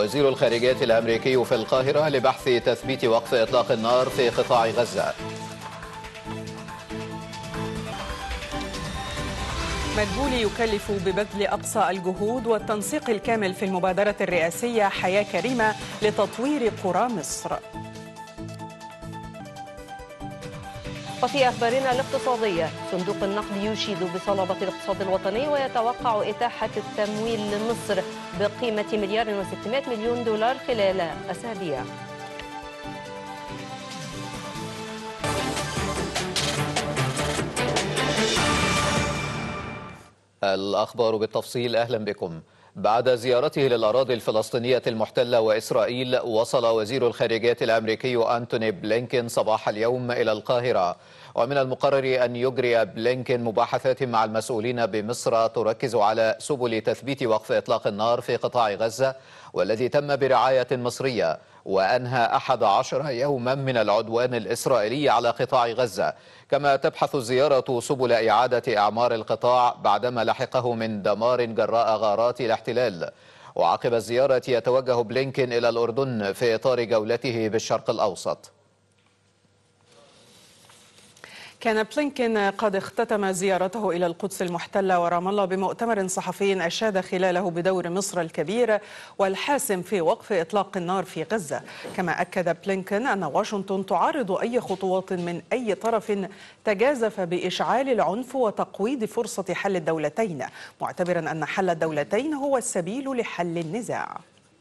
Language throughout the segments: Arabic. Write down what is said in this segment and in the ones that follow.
وزير الخارجية الأمريكي في القاهرة لبحث تثبيت وقف إطلاق النار في قطاع غزة. مدبولي يكلف ببذل أقصى الجهود والتنسيق الكامل في المبادرة الرئاسية حياة كريمة لتطوير قرى مصر. وفي أخبارنا الاقتصادية، صندوق النقد يشيد بصلابة الاقتصاد الوطني ويتوقع إتاحة التمويل لمصر بقيمة $1,600,000,000 خلال أسابيع. الأخبار بالتفصيل. أهلا بكم. بعد زيارته للأراضي الفلسطينية المحتلة وإسرائيل، وصل وزير الخارجية الأمريكي أنتوني بلينكين صباح اليوم إلى القاهرة، ومن المقرر أن يجري بلينكين مباحثات مع المسؤولين بمصر تركز على سبل تثبيت وقف إطلاق النار في قطاع غزة، والذي تم برعاية مصرية وأنهى 11 يوما من العدوان الإسرائيلي على قطاع غزة. كما تبحث الزيارة سبل إعادة إعمار القطاع بعدما لحقه من دمار جراء غارات الاحتلال. وعقب الزيارة يتوجه بلينكين إلى الأردن في إطار جولته بالشرق الأوسط. كان بلينكين قد اختتم زيارته إلى القدس المحتلة ورام الله بمؤتمر صحفي أشاد خلاله بدور مصر الكبير والحاسم في وقف إطلاق النار في غزة. كما أكد بلينكين أن واشنطن تعارض أي خطوات من أي طرف تجازف بإشعال العنف وتقويض فرصة حل الدولتين، معتبرا أن حل الدولتين هو السبيل لحل النزاع.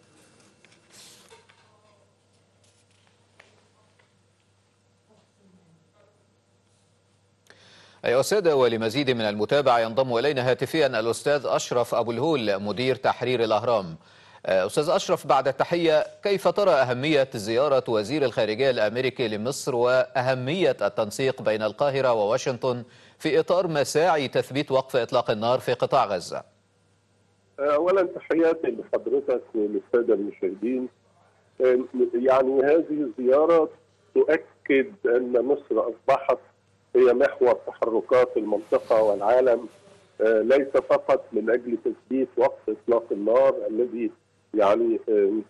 أيها السادة، ولمزيد من المتابعة ينضم إلينا هاتفيا الأستاذ أشرف أبو الهول مدير تحرير الأهرام. أستاذ أشرف، بعد التحية، كيف ترى أهمية زيارة وزير الخارجية الأمريكي لمصر وأهمية التنسيق بين القاهرة وواشنطن في إطار مساعي تثبيت وقف إطلاق النار في قطاع غزة؟ أولا تحياتي لحضرتك وللسادة المشاهدين. يعني هذه الزيارة تؤكد أن مصر أصبحت هي محور تحركات المنطقة والعالم، ليس فقط من أجل تثبيت وقف إطلاق النار الذي يعني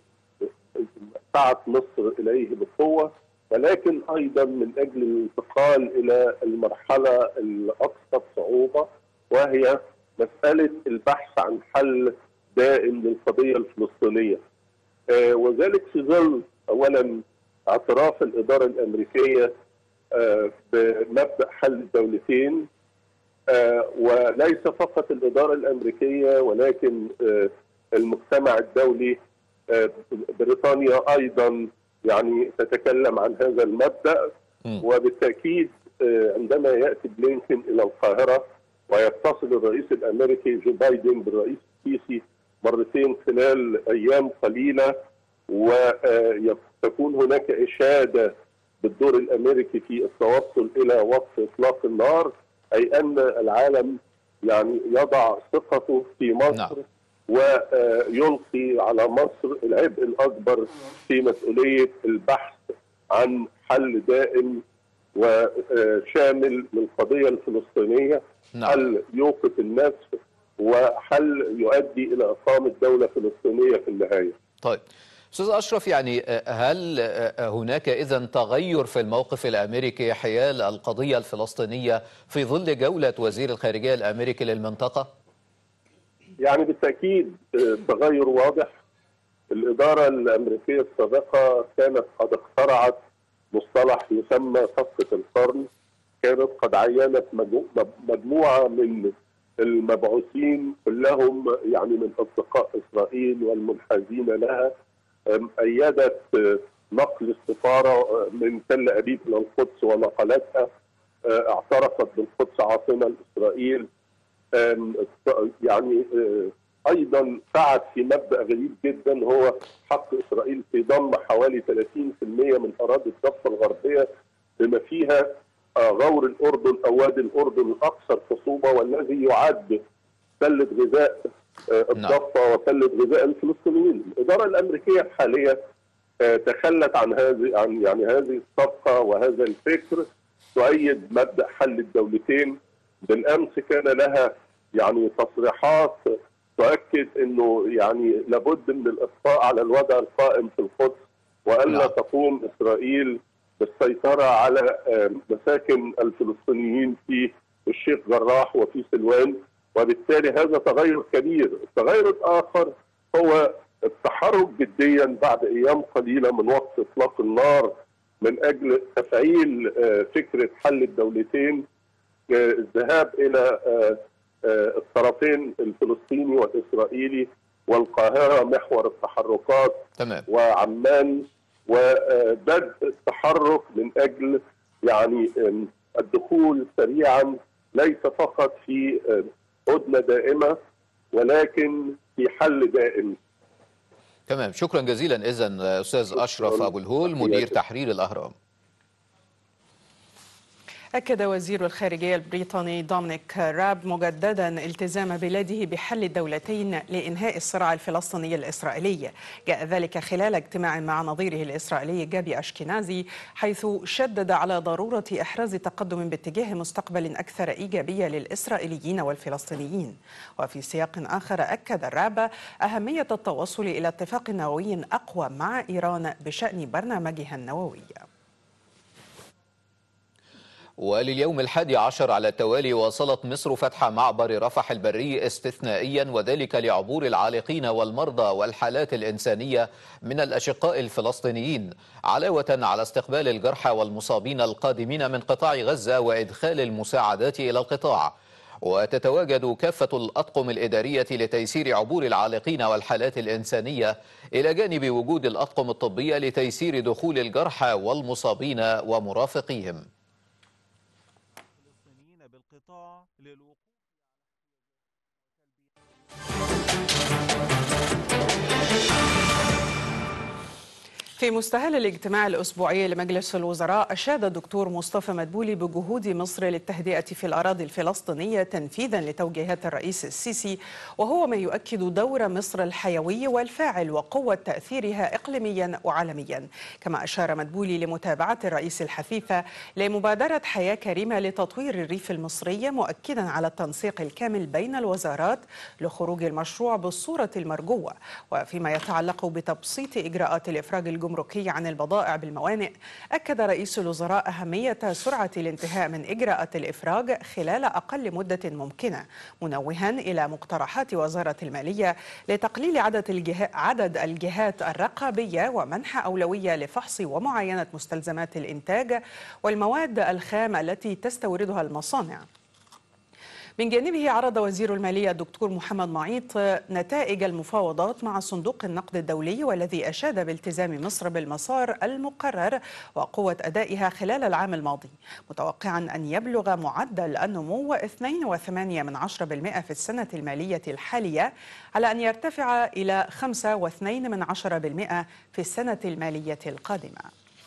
سعت مصر إليه بقوة، ولكن أيضا من أجل الانتقال إلى المرحلة الأكثر صعوبة، وهي مسألة البحث عن حل دائم للقضية الفلسطينية، وذلك في ظل أولا اعتراف الإدارة الأمريكية بمبدأ حل الدولتين، وليس فقط الإدارة الأمريكية ولكن المجتمع الدولي. بريطانيا أيضا يعني تتكلم عن هذا المبدأ، وبالتأكيد عندما يأتي بلينكين إلى القاهرة ويتصل الرئيس الأمريكي جو بايدن بالرئيس السيسي مرتين خلال أيام قليلة، وتكون هناك إشادة بالدور الأمريكي في التوصل إلى وقف إطلاق النار، أي أن العالم يعني يضع ثقته في مصر ويلقي على مصر العبء الأكبر في مسؤولية البحث عن حل دائم وشامل للقضية الفلسطينية، حل يوقف النسف وحل يؤدي إلى إقامة دولة فلسطينية في النهاية. طيب أستاذ أشرف، يعني هل هناك إذن تغير في الموقف الأمريكي حيال القضية الفلسطينية في ظل جولة وزير الخارجية الأمريكي للمنطقة؟ يعني بالتأكيد تغير واضح. الإدارة الأمريكية السابقة كانت قد اخترعت مصطلح يسمى صفقة القرن، كانت قد عينت مجموعة من المبعوثين كلهم يعني من أصدقاء إسرائيل والمنحازين لها، أيدت نقل السفارة من تل أبيب إلى القدس ونقلتها، اعترفت بالقدس عاصمة لإسرائيل، يعني أيضا سعت في مبدأ غريب جدا هو حق إسرائيل في ضم حوالي 30% من أراضي الضفة الغربية بما فيها غور الأردن أو وادي الأردن الأكثر خصوبة، والذي يعد سلة غذاء الضفة وسلة غذاء الفلسطينيين. الإدارة الأمريكية الحالية تخلت عن هذه الصفقة وهذا الفكر، تؤيد مبدأ حل الدولتين. بالأمس كان لها يعني تصريحات تؤكد انه يعني لابد من الاخفاء على الوضع القائم في القدس، والا تقوم اسرائيل بالسيطره على مساكن الفلسطينيين في الشيخ جراح وفي سلوان، وبالتالي هذا تغير كبير. التغير الاخر هو التحرك جديا بعد ايام قليله من وقت اطلاق النار من اجل تفعيل فكره حل الدولتين، الذهاب الى الطرفين الفلسطيني والاسرائيلي، والقاهره محور التحركات تمام. وعمان، وبدء التحرك من اجل يعني الدخول سريعا ليس فقط في هدنه دائمه ولكن في حل دائم. تمام، شكرا جزيلا. إذن أستاذ أشرف أبو الهول مدير تحرير الأهرام. أكد وزير الخارجية البريطاني دومينيك راب مجددا التزام بلاده بحل الدولتين لإنهاء الصراع الفلسطيني الإسرائيلي. جاء ذلك خلال اجتماع مع نظيره الإسرائيلي جابي أشكنازي، حيث شدد على ضرورة إحراز تقدم باتجاه مستقبل أكثر إيجابية للإسرائيليين والفلسطينيين. وفي سياق آخر أكد راب أهمية التوصل إلى اتفاق نووي أقوى مع إيران بشأن برنامجها النووي. ولليوم 11 على التوالي واصلت مصر فتح معبر رفح البري استثنائيا، وذلك لعبور العالقين والمرضى والحالات الإنسانية من الأشقاء الفلسطينيين، علاوة على استقبال الجرحى والمصابين القادمين من قطاع غزة وإدخال المساعدات إلى القطاع. وتتواجد كافة الأطقم الإدارية لتيسير عبور العالقين والحالات الإنسانية، إلى جانب وجود الأطقم الطبية لتيسير دخول الجرحى والمصابين ومرافقيهم. في مستهل الاجتماع الأسبوعي لمجلس الوزراء، أشاد الدكتور مصطفى مدبولي بجهود مصر للتهدئة في الأراضي الفلسطينية تنفيذا لتوجيهات الرئيس السيسي، وهو ما يؤكد دور مصر الحيوي والفاعل وقوة تأثيرها إقليميا وعالميا. كما أشار مدبولي لمتابعة الرئيس الحثيثة لمبادرة حياة كريمة لتطوير الريف المصري، مؤكدا على التنسيق الكامل بين الوزارات لخروج المشروع بالصورة المرجوة. وفيما يتعلق بتبسيط إجراءات الإفراج الجمركي عن البضائع بالموانئ، أكد رئيس الوزراء أهمية سرعة الانتهاء من إجراءات الإفراج خلال أقل مدة ممكنة، منوها إلى مقترحات وزارة المالية لتقليل عدد الجهات الرقابية ومنح أولوية لفحص ومعاينة مستلزمات الإنتاج والمواد الخام التي تستوردها المصانع. من جانبه عرض وزير المالية الدكتور محمد معيط نتائج المفاوضات مع صندوق النقد الدولي، والذي أشاد بالتزام مصر بالمسار المقرر وقوة أدائها خلال العام الماضي، متوقعا أن يبلغ معدل النمو 2.8% في السنة المالية الحالية، على أن يرتفع إلى 5.2% في السنة المالية القادمة.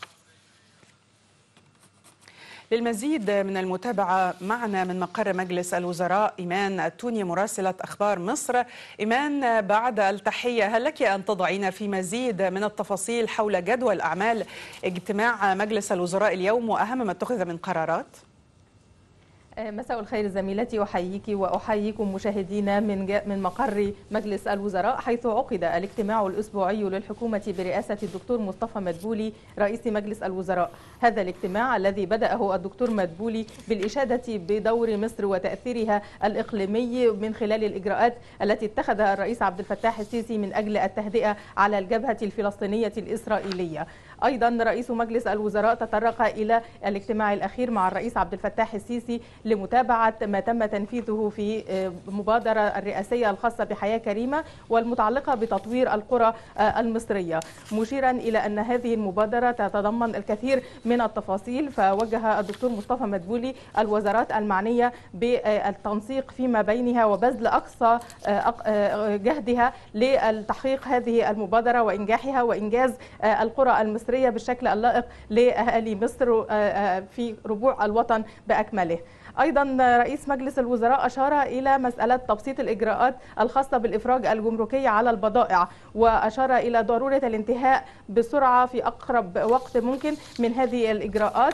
للمزيد من المتابعة معنا من مقر مجلس الوزراء إيمان التوني مراسلة أخبار مصر. إيمان، بعد التحية، هل لك أن تضعين في مزيد من التفاصيل حول جدول أعمال اجتماع مجلس الوزراء اليوم وأهم ما اتخذ من قرارات؟ مساء الخير زميلتي، أحييك وأحييكم مشاهدينا من مقر مجلس الوزراء، حيث عقد الاجتماع الأسبوعي للحكومة برئاسة الدكتور مصطفى مدبولي رئيس مجلس الوزراء. هذا الاجتماع الذي بدأه الدكتور مدبولي بالإشادة بدور مصر وتأثيرها الإقليمي من خلال الإجراءات التي اتخذها الرئيس عبد الفتاح السيسي من أجل التهدئة على الجبهة الفلسطينية الإسرائيلية. أيضا رئيس مجلس الوزراء تطرق إلى الاجتماع الأخير مع الرئيس عبد الفتاح السيسي لمتابعة ما تم تنفيذه في المبادرة الرئاسية الخاصة بحياة كريمة والمتعلقة بتطوير القرى المصرية، مشيرا إلى أن هذه المبادرة تتضمن الكثير من التفاصيل. فوجه الدكتور مصطفى مدبولي الوزارات المعنية بالتنسيق فيما بينها وبذل أقصى جهدها لتحقيق هذه المبادرة وإنجاحها وإنجاز القرى المصرية بالشكل اللائق لأهالي مصر في ربوع الوطن بأكمله. أيضا رئيس مجلس الوزراء أشار إلى مسألة تبسيط الإجراءات الخاصة بالإفراج الجمركي على البضائع، وأشار إلى ضرورة الانتهاء بسرعة في أقرب وقت ممكن من هذه الإجراءات،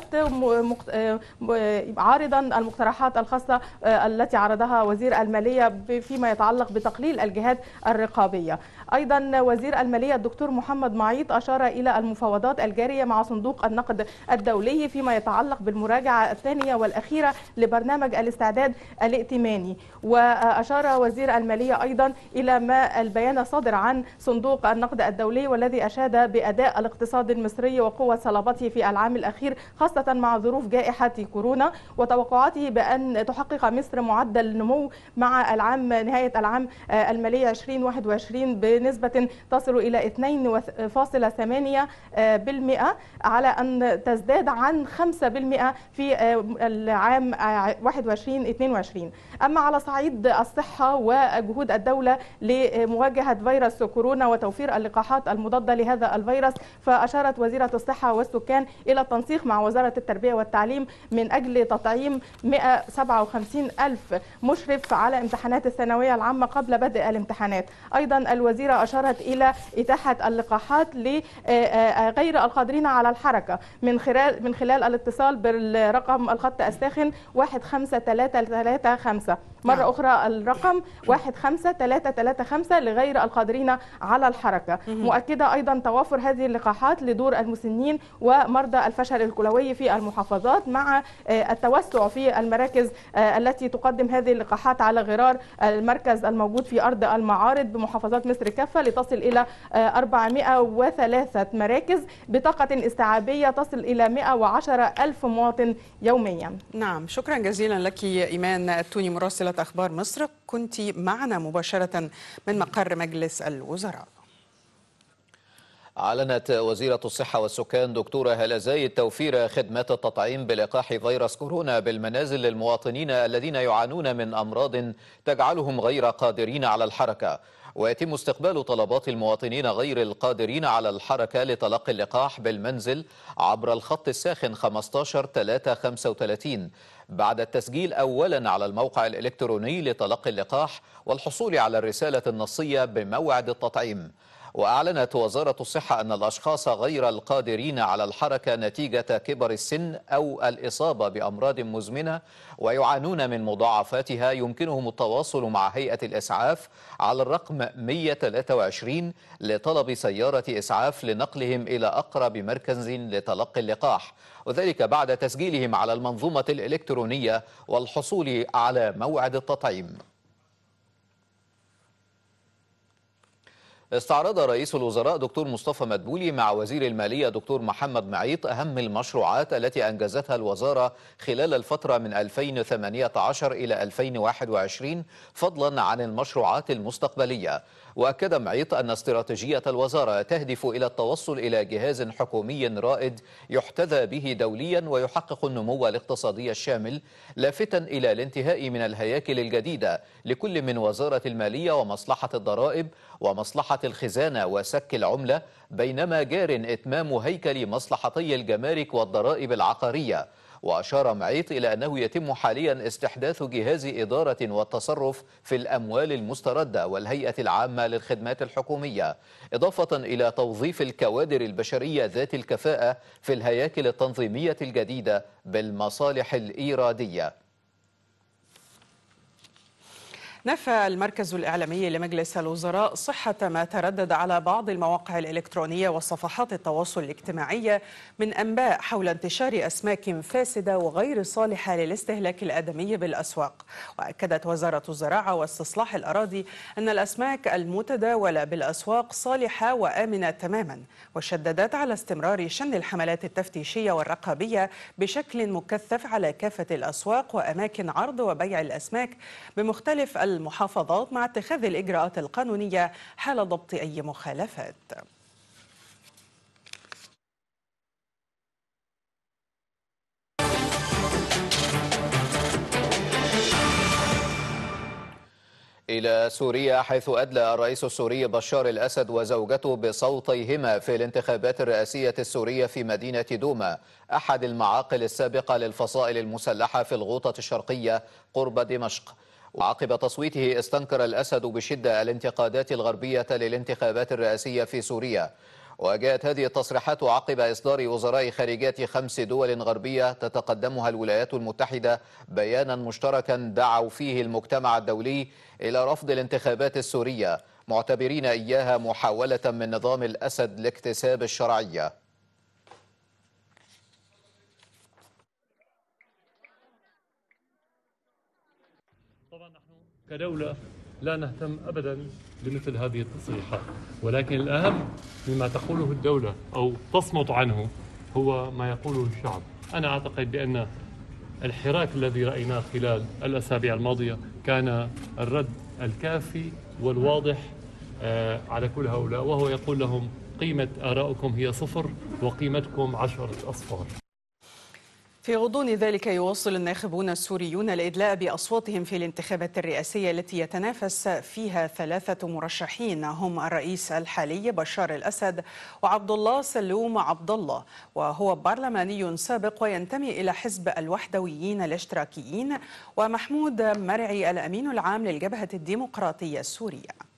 عارضا المقترحات الخاصة التي عرضها وزير المالية فيما يتعلق بتقليل الجهات الرقابية. أيضا وزير المالية الدكتور محمد معيط أشار إلى المفاوضات الجارية مع صندوق النقد الدولي فيما يتعلق بالمراجعة الثانية والأخيرة لبرنامج الاستعداد الائتماني. وأشار وزير المالية أيضا إلى ما البيان الصادر عن صندوق النقد الدولي والذي أشاد بأداء الاقتصاد المصري وقوة صلابته في العام الأخير خاصة مع ظروف جائحة كورونا، وتوقعاته بأن تحقق مصر معدل نمو مع نهاية العام المالي 2021 بنسبة تصل إلى 2.8% على أن تزداد عن 5% في العام 2021-22. أما على صعيد الصحة وجهود الدولة لمواجهة فيروس كورونا وتوفير اللقاحات المضادة لهذا الفيروس، فأشارت وزيرة الصحة والسكان إلى التنسيق مع وزارة التربية والتعليم من أجل تطعيم 157 ألف مشرف على امتحانات الثانوية العامة قبل بدء الامتحانات. أيضا الوزيرة أشارت إلى إتاحة اللقاحات لغير القادرين على الحركة من خلال الاتصال بالرقم الخط الساخن 15335. مرة أخرى الرقم 15335 لغير القادرين على الحركة، مؤكدة أيضا توافر هذه اللقاحات لدور المسنين ومرضى الفشل الكلوي في المحافظات، مع التوسع في المراكز التي تقدم هذه اللقاحات على غرار المركز الموجود في أرض المعارض بمحافظات مصر كافة لتصل إلى 403 مراكز بطاقة استيعابية تصل إلى 110 ألف مواطن يوميا. نعم، شكرا جزيلا لك إيمان التوني مراسلة أخبار مصر، كنت معنا مباشرة من مقر مجلس الوزراء. أعلنت وزيرة الصحة والسكان دكتورة هالة زايد توفير خدمات التطعيم بلقاح فيروس كورونا بالمنازل للمواطنين الذين يعانون من أمراض تجعلهم غير قادرين علعلى الحركة، ويتم استقبال طلبات المواطنين غير القادرين على الحركة لتلقي اللقاح بالمنزل عبر الخط الساخن 15335 بعد التسجيل أولا على الموقع الإلكتروني لتلقي اللقاح والحصول على الرسالة النصية بموعد التطعيم. وأعلنت وزارة الصحة أن الأشخاص غير القادرين على الحركة نتيجة كبر السن أو الإصابة بأمراض مزمنة ويعانون من مضاعفاتها يمكنهم التواصل مع هيئة الإسعاف على الرقم 123 لطلب سيارة إسعاف لنقلهم إلى أقرب مركز لتلقي اللقاح، وذلك بعد تسجيلهم على المنظومة الإلكترونية والحصول على موعد التطعيم. استعرض رئيس الوزراء دكتور مصطفى مدبولي مع وزير المالية دكتور محمد معيط أهم المشروعات التي أنجزتها الوزارة خلال الفترة من 2018 إلى 2021 فضلا عن المشروعات المستقبلية. وأكد معيط أن استراتيجية الوزارة تهدف إلى التوصل إلى جهاز حكومي رائد يحتذى به دوليا ويحقق النمو الاقتصادي الشامل، لافتاً إلى الانتهاء من الهياكل الجديدة لكل من وزارة المالية ومصلحة الضرائب ومصلحة الخزانة وسك العملة، بينما جار إتمام هيكل مصلحتي الجمارك والضرائب العقارية. وأشار معيط إلى أنه يتم حاليا استحداث جهاز إدارة والتصرف في الأموال المستردة والهيئة العامة للخدمات الحكومية، إضافة إلى توظيف الكوادر البشرية ذات الكفاءة في الهياكل التنظيمية الجديدة بالمصالح الإيرادية. نفى المركز الإعلامي لمجلس الوزراء صحة ما تردد على بعض المواقع الإلكترونية وصفحات التواصل الاجتماعي من أنباء حول انتشار أسماك فاسدة وغير صالحة للاستهلاك الآدمي بالأسواق. وأكدت وزارة الزراعة واستصلاح الأراضي أن الأسماك المتداولة بالأسواق صالحة وآمنة تماما، وشددت على استمرار شن الحملات التفتيشية والرقابية بشكل مكثف على كافة الأسواق وأماكن عرض وبيع الأسماك بمختلف المحافظات مع اتخاذ الإجراءات القانونية حال ضبط أي مخالفات. إلى سوريا، حيث أدلى الرئيس السوري بشار الأسد وزوجته بصوتيهما في الانتخابات الرئاسية السورية في مدينة دوما، أحد المعاقل السابقة للفصائل المسلحة في الغوطة الشرقية قرب دمشق. وعقب تصويته استنكر الأسد بشدة الانتقادات الغربية للانتخابات الرئاسية في سوريا. وجاءت هذه التصريحات عقب إصدار وزراء خارجية 5 دول غربية تتقدمها الولايات المتحدة بيانا مشتركا دعوا فيه المجتمع الدولي إلى رفض الانتخابات السورية، معتبرين إياها محاولة من نظام الأسد لاكتساب الشرعية. طبعا نحن كدولة لا نهتم أبدا بمثل هذه التصريحات، ولكن الأهم مما تقوله الدولة أو تصمت عنه هو ما يقوله الشعب. أنا أعتقد بأن الحراك الذي رأيناه خلال الأسابيع الماضية كان الرد الكافي والواضح على كل هؤلاء، وهو يقول لهم قيمة آرائكم هي 0 وقيمتكم 10 أصفار. في غضون ذلك يواصل الناخبون السوريون الإدلاء بأصواتهم في الانتخابات الرئاسية التي يتنافس فيها 3 مرشحين، هم الرئيس الحالي بشار الأسد وعبد الله سلوم عبد الله، وهو برلماني سابق وينتمي إلى حزب الوحدويين الاشتراكيين، ومحمود مرعي الأمين العام للجبهة الديمقراطية السورية.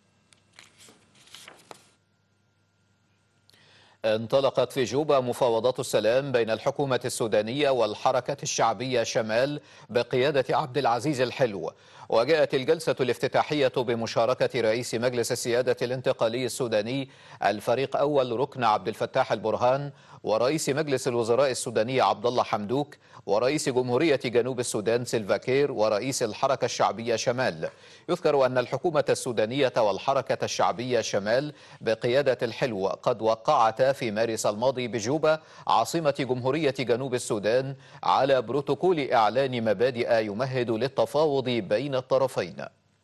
انطلقت في جوبا مفاوضات السلام بين الحكومة السودانية والحركة الشعبية شمال بقيادة عبد العزيز الحلو. وجاءت الجلسة الافتتاحية بمشاركة رئيس مجلس السيادة الانتقالي السوداني الفريق أول ركن عبد الفتاح البرهان، ورئيس مجلس الوزراء السوداني عبد الله حمدوك، ورئيس جمهورية جنوب السودان سيلفا كير، ورئيس الحركة الشعبية شمال. يذكر أن الحكومة السودانية والحركة الشعبية شمال بقيادة الحلو قد وقعتا في مارس الماضي بجوبا عاصمة جمهورية جنوب السودان على بروتوكول إعلان مبادئ يمهد للتفاوض بين الطرفين.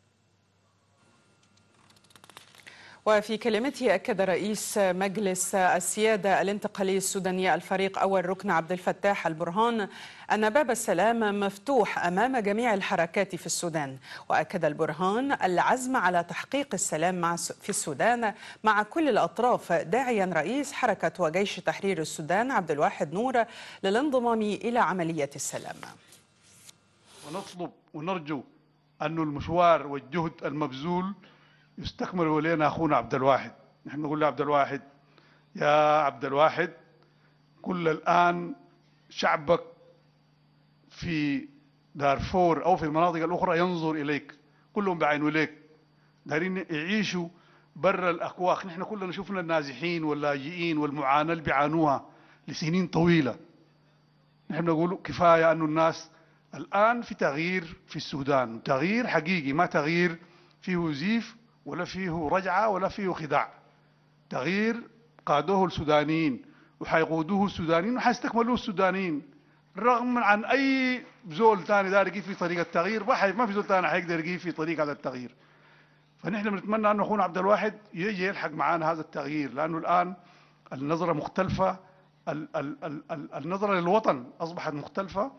وفي كلمته أكد رئيس مجلس السيادة الانتقالي السوداني الفريق أول ركن عبد الفتاح البرهان أن باب السلام مفتوح أمام جميع الحركات في السودان. وأكد البرهان العزم على تحقيق السلام في السودان مع كل الأطراف، داعيا رئيس حركة وجيش تحرير السودان عبد الواحد نور للانضمام إلى عملية السلام. ونطلب ونرجو أن المشوار والجهد المبذول يستكمل ولينا أخونا عبد الواحد. نحن نقول لعبد الواحد يا عبد الواحد، كل الآن شعبك في دارفور أو في المناطق الأخرى ينظر إليك، كلهم بعينوا إليك، دارين يعيشوا برا الأكواخ. نحن كلنا شفنا النازحين واللاجئين والمعاناة اللي بيعانوها لسنين طويلة. نحن نقول كفاية أن الناس الآن في تغيير في السودان، تغيير حقيقي، ما تغيير فيه زيف ولا فيه رجعة ولا فيه خداع. تغيير قادوه السودانيين وحيقودوه السودانيين وحيستكملوه السودانيين، رغم عن أي زول ثاني دار يجي في طريق التغيير. ما في زول ثاني حيقدر يجي في طريق هذا التغيير. فنحن بنتمنى أن أخونا عبد الواحد يجي يلحق معنا هذا التغيير، لأنه الآن النظرة مختلفة، النظرة للوطن أصبحت مختلفة.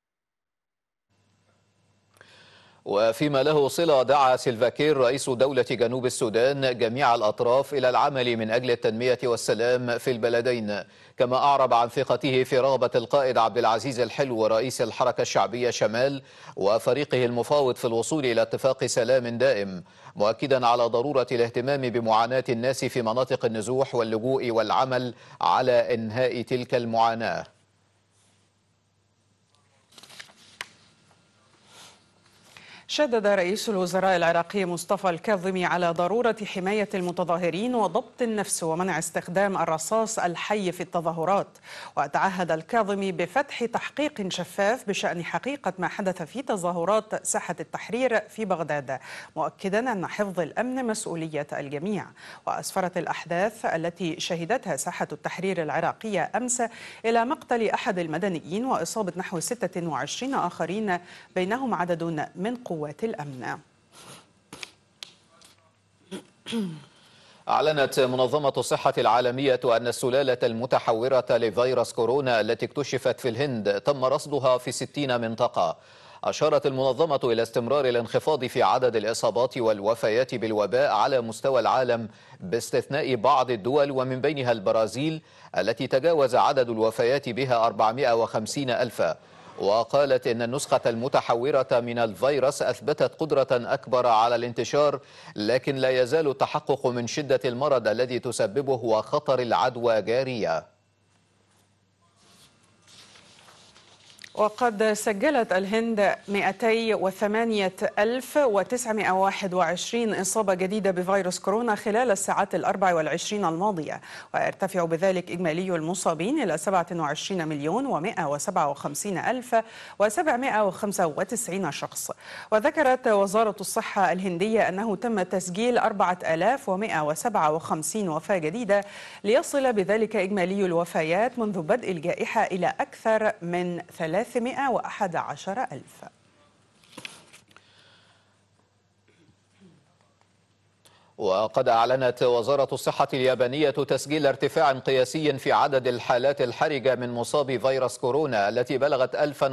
وفيما له صلة دعا سيلفا كير رئيس دولة جنوب السودان جميع الأطراف إلى العمل من أجل التنمية والسلام في البلدين، كما أعرب عن ثقته في رغبة القائد عبد العزيز الحلو رئيس الحركة الشعبية شمال وفريقه المفاوض في الوصول إلى اتفاق سلام دائم، مؤكدا على ضرورة الاهتمام بمعاناة الناس في مناطق النزوح واللجوء والعمل على إنهاء تلك المعاناة. شدد رئيس الوزراء العراقي مصطفى الكاظمي على ضرورة حماية المتظاهرين وضبط النفس ومنع استخدام الرصاص الحي في التظاهرات. وتعهد الكاظمي بفتح تحقيق شفاف بشأن حقيقة ما حدث في تظاهرات ساحة التحرير في بغداد، مؤكدا أن حفظ الأمن مسؤولية الجميع. وأسفرت الأحداث التي شهدتها ساحة التحرير العراقية أمس إلى مقتل أحد المدنيين وإصابة نحو 26 آخرين، بينهم عدد من قوات الأمن. أعلنت منظمة الصحة العالمية أن السلالة المتحورة لفيروس كورونا التي اكتشفت في الهند تم رصدها في 60 منطقة. أشارت المنظمة إلى استمرار الانخفاض في عدد الإصابات والوفيات بالوباء على مستوى العالم باستثناء بعض الدول ومن بينها البرازيل التي تجاوز عدد الوفيات بها 450 ألفا. وقالت إن النسخة المتحورة من الفيروس أثبتت قدرة أكبر على الانتشار، لكن لا يزال التحقق من شدة المرض الذي تسببه وخطر العدوى جارية. وقد سجلت الهند 208,921 إصابة جديدة بفيروس كورونا خلال الساعات 24 الماضية، ويرتفع بذلك إجمالي المصابين إلى 27,157,795 شخص. وذكرت وزارة الصحة الهندية أنه تم تسجيل 4,157 وفاة جديدة، ليصل بذلك إجمالي الوفيات منذ بدء الجائحة إلى أكثر من 311,000. وقد أعلنت وزارة الصحة اليابانية تسجيل ارتفاع قياسي في عدد الحالات الحرجة من مصابي فيروس كورونا التي بلغت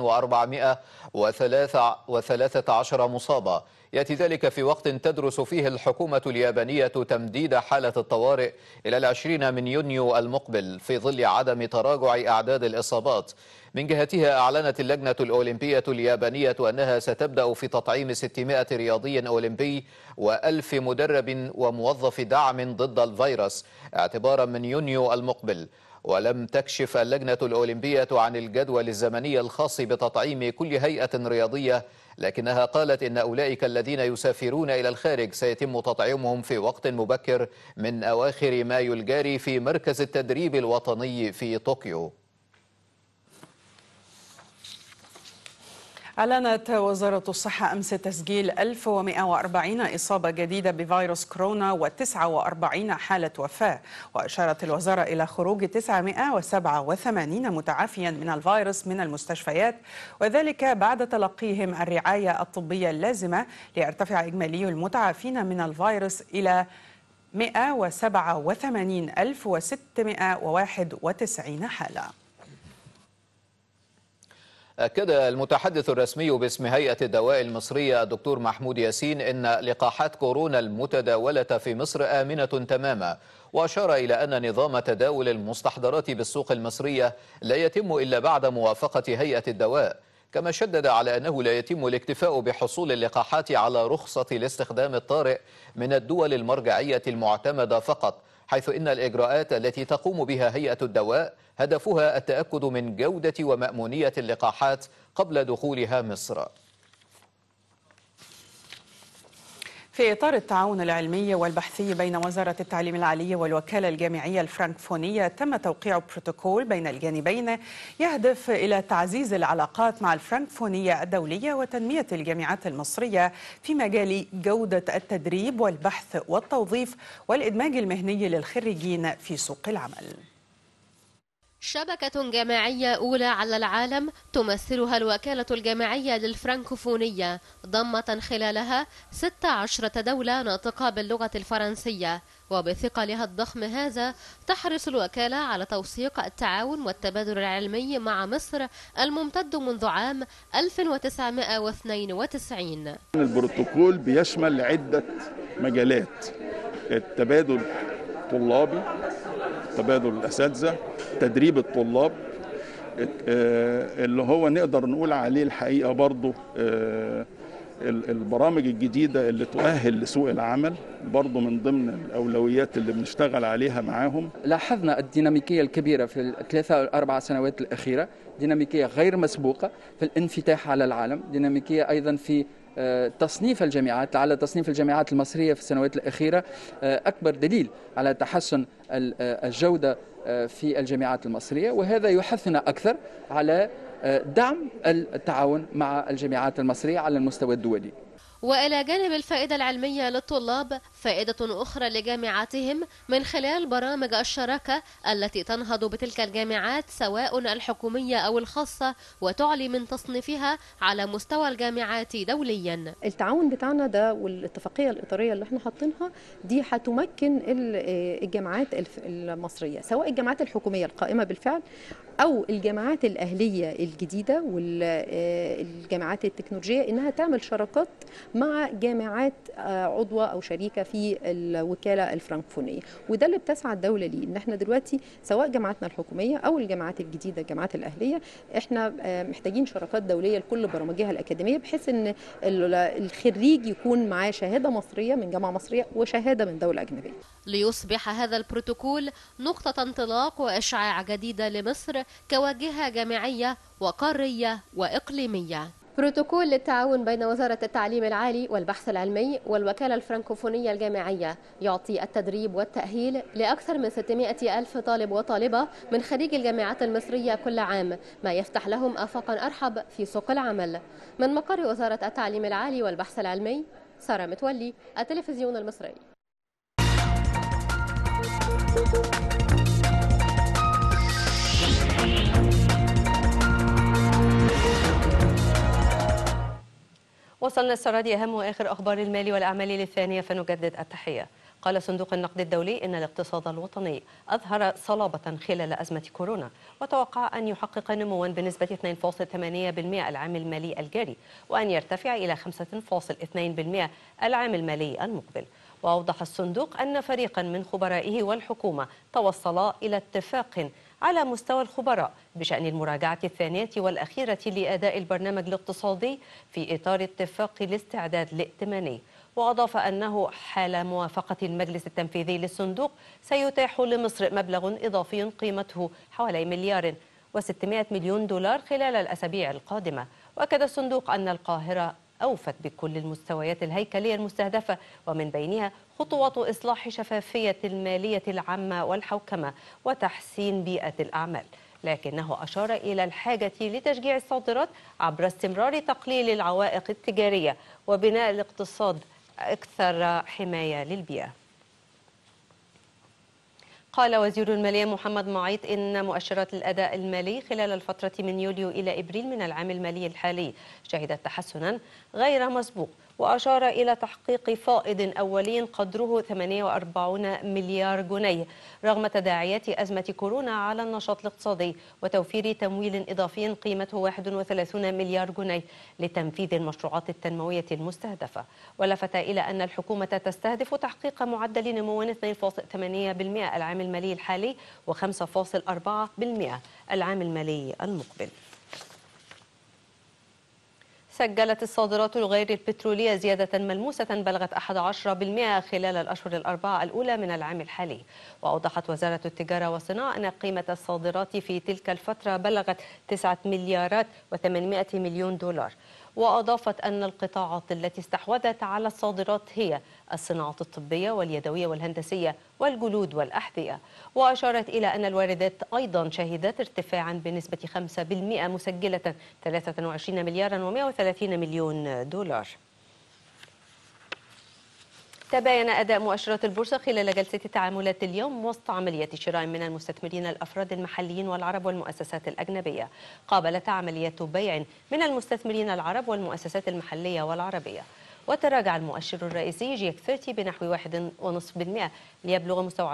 1413 مصابة. يأتي ذلك في وقت تدرس فيه الحكومة اليابانية تمديد حالة الطوارئ إلى 20 من يونيو المقبل في ظل عدم تراجع أعداد الإصابات. من جهتها أعلنت اللجنة الأولمبية اليابانية أنها ستبدأ في تطعيم 600 رياضي أولمبي و1000 مدرب وموظف دعم ضد الفيروس اعتبارا من يونيو المقبل. ولم تكشف اللجنة الأولمبية عن الجدول الزمني الخاص بتطعيم كل هيئة رياضية، لكنها قالت إن أولئك الذين يسافرون إلى الخارج سيتم تطعيمهم في وقت مبكر من أواخر مايو الجاري في مركز التدريب الوطني في طوكيو. أعلنت وزارة الصحة أمس تسجيل 1140 إصابة جديدة بفيروس كورونا و49 حالة وفاة. وأشارت الوزارة إلى خروج 987 متعافيا من الفيروس من المستشفيات، وذلك بعد تلقيهم الرعاية الطبية اللازمة، ليرتفع إجمالي المتعافين من الفيروس إلى 187,691 حالة. أكد المتحدث الرسمي باسم هيئة الدواء المصرية الدكتور محمود ياسين إن لقاحات كورونا المتداولة في مصر آمنة تماما، وأشار إلى أن نظام تداول المستحضرات بالسوق المصرية لا يتم إلا بعد موافقة هيئة الدواء. كما شدد على أنه لا يتم الاكتفاء بحصول اللقاحات على رخصة الاستخدام الطارئ من الدول المرجعية المعتمدة فقط، حيث إن الإجراءات التي تقوم بها هيئة الدواء هدفها التأكد من جودة ومأمونية اللقاحات قبل دخولها مصر. في إطار التعاون العلمي والبحثي بين وزارة التعليم العالي والوكالة الجامعية الفرنكفونية، تم توقيع بروتوكول بين الجانبين يهدف إلى تعزيز العلاقات مع الفرنكفونية الدولية وتنمية الجامعات المصرية في مجال جودة التدريب والبحث والتوظيف والإدماج المهني للخريجين في سوق العمل. شبكة جامعية أولى على العالم تمثلها الوكالة الجامعية للفرنكفونية، ضمت خلالها 16 دولة ناطقة باللغة الفرنسية. وبثقلها الضخم هذا تحرص الوكالة على توثيق التعاون والتبادل العلمي مع مصر الممتد منذ عام 1992. البروتوكول بيشمل عدة مجالات: التبادل الطلابي، تبادل الأساتذة، تدريب الطلاب، اللي هو نقدر نقول عليه الحقيقة برضو البرامج الجديدة اللي تؤهل لسوق العمل، برضو من ضمن الأولويات اللي بنشتغل عليها معاهم. لاحظنا الديناميكية الكبيرة في الثلاثة أو 4 سنوات الأخيرة، ديناميكية غير مسبوقة في الانفتاح على العالم، ديناميكية أيضا في تصنيف الجامعات. لعل تصنيف الجامعات المصرية في السنوات الأخيرة أكبر دليل على تحسن الجودة في الجامعات المصرية، وهذا يحثنا أكثر على دعم التعاون مع الجامعات المصرية على المستوى الدولي. وإلى جانب الفائدة العلمية للطلاب، فائدة أخرى لجامعاتهم من خلال برامج الشراكة التي تنهض بتلك الجامعات سواء الحكومية أو الخاصة، وتعلي من تصنيفها على مستوى الجامعات دوليا. التعاون بتاعنا ده والاتفاقية الإطارية اللي احنا حاطينها دي هتمكن الجامعات المصرية، سواء الجامعات الحكومية القائمة بالفعل أو الجامعات الأهلية الجديدة والجامعات التكنولوجية إنها تعمل شراكات مع جامعات عضوة أو شريكة في الوكالة الفرنكفونية، وده اللي بتسعى الدولة ليه. إن احنا دلوقتي سواء جامعاتنا الحكومية أو الجامعات الجديدة الجامعات الأهلية احنا محتاجين شراكات دولية لكل برامجها الأكاديمية، بحيث إن الخريج يكون معاه شهادة مصرية من جامعة مصرية وشهادة من دولة أجنبية، ليصبح هذا البروتوكول نقطة انطلاق وإشعاع جديدة لمصر كواجهة جامعية وقارية وإقليمية. بروتوكول للتعاون بين وزارة التعليم العالي والبحث العلمي والوكالة الفرنكوفونية الجامعية يعطي التدريب والتأهيل لأكثر من 600 ألف طالب وطالبة من خريج الجامعات المصرية كل عام، ما يفتح لهم آفاقا أرحب في سوق العمل. من مقر وزارة التعليم العالي والبحث العلمي، سارة متولي، التلفزيون المصري. وصلنا السرادي أهم وآخر أخبار المال والأعمال للثانية، فنجدد التحية. قال صندوق النقد الدولي إن الاقتصاد الوطني أظهر صلابة خلال أزمة كورونا، وتوقع أن يحقق نموا بنسبة 2.8% العام المالي الجاري، وأن يرتفع إلى 5.2% العام المالي المقبل. وأوضح الصندوق أن فريقا من خبرائه والحكومة توصلا إلى اتفاق على مستوى الخبراء بشأن المراجعة الثانية والأخيرة لأداء البرنامج الاقتصادي في إطار اتفاق الاستعداد الائتماني. وأضاف أنه حال موافقة المجلس التنفيذي للصندوق سيتاح لمصر مبلغ إضافي قيمته حوالي $1.6 مليار خلال الأسابيع القادمة. وأكد الصندوق أن القاهرة أوفت بكل المستويات الهيكلية المستهدفة، ومن بينها خطوات إصلاح شفافية المالية العامة والحوكمة وتحسين بيئة الأعمال، لكنه أشار إلى الحاجة لتشجيع الصادرات عبر استمرار تقليل العوائق التجارية وبناء الاقتصاد أكثر حماية للبيئة. قال وزير المالية محمد معيط إن مؤشرات الأداء المالي خلال الفترة من يوليو إلى إبريل من العام المالي الحالي شهدت تحسنا غير مسبوق، وأشار إلى تحقيق فائض أولي قدره 48 مليار جنيه رغم تداعيات أزمة كورونا على النشاط الاقتصادي وتوفير تمويل إضافي قيمته 31 مليار جنيه لتنفيذ المشروعات التنموية المستهدفة. ولفت إلى أن الحكومة تستهدف تحقيق معدل نمو 2.8% العام المالي الحالي و5.4% العام المالي المقبل. سجلت الصادرات الغير البترولية زيادة ملموسة بلغت 11% خلال الأشهر الأربعة الأولى من العام الحالي. وأوضحت وزارة التجارة والصناعة أن قيمة الصادرات في تلك الفترة بلغت 9 مليارات و800 مليون دولار. وأضافت أن القطاعات التي استحوذت على الصادرات هي الصناعات الطبية واليدوية والهندسية والجلود والأحذية. وأشارت إلى أن الواردات أيضا شهدت ارتفاعا بنسبة 5% مسجلة 23 مليارا و130 مليون دولار. تباين أداء مؤشرات البورصة خلال جلسة التعاملات اليوم وسط عمليات شراء من المستثمرين الأفراد المحليين والعرب والمؤسسات الأجنبية، قابلت عمليات بيع من المستثمرين العرب والمؤسسات المحلية والعربية. وتراجع المؤشر الرئيسي جي اكس 30 بنحو 1.5% ليبلغ مستوى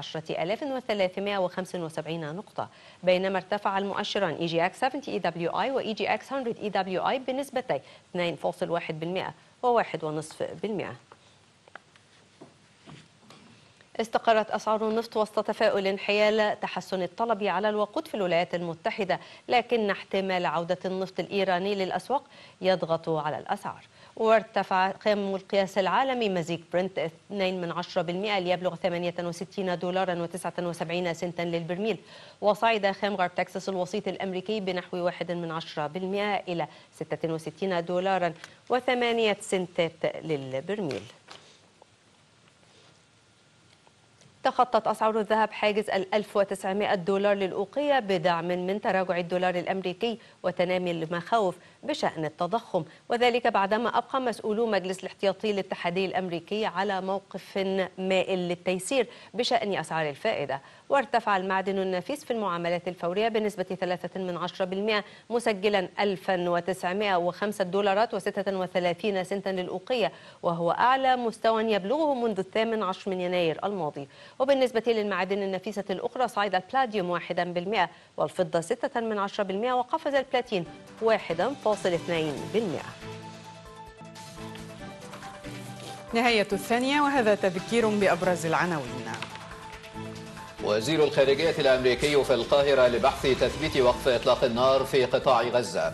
10375 نقطة، بينما ارتفع المؤشران اي جي اكس 70 اي دبليو اي واي جي اكس 100 اي دبليو اي بنسبتي 2.1% و1.5%. استقرت أسعار النفط وسط تفاؤل حيال تحسن الطلب على الوقود في الولايات المتحدة، لكن احتمال عودة النفط الإيراني للأسواق يضغط على الأسعار. وارتفع قيم القياس العالمي مزيج برنت 2% ليبلغ 68 دولارا و79 سنتا للبرميل، وصعد خام غرب تكساس الوسيط الأمريكي بنحو 1% إلى 66 دولارا و8 سنتات للبرميل. تخطت أسعار الذهب حاجز 1900 دولار للأوقية بدعم من تراجع الدولار الأمريكي وتنامي المخاوف بشأن التضخم، وذلك بعدما أبقى مسؤولو مجلس الاحتياطي الاتحادي الأمريكي على موقف مائل للتيسير بشأن أسعار الفائدة. وارتفع المعدن النفيس في المعاملات الفورية بنسبة 3% مسجلا $1905.36 للأوقية، وهو أعلى مستوى يبلغه منذ 18 من يناير الماضي. وبالنسبة للمعادن النفيسة الأخرى صعد البلاديوم 1%، والفضة 0.6%، وقفز البلاتين 1.2%. نهاية الثانية، وهذا تذكير بأبرز العناوين. وزير الخارجية الأمريكي في القاهرة لبحث تثبيت وقف إطلاق النار في قطاع غزة.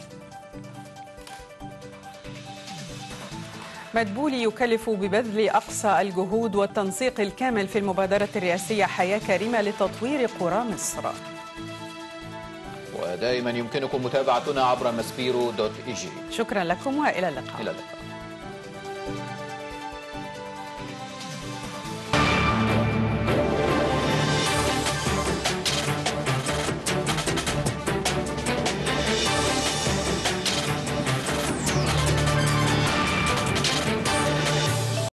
مدبولي يكلف ببذل أقصى الجهود والتنسيق الكامل في المبادرة الرئاسية حياة كريمة لتطوير قرى مصر. ودائما يمكنكم متابعتنا عبر maspero.eg. شكرا لكم وإلى اللقاء. إلى اللقاء.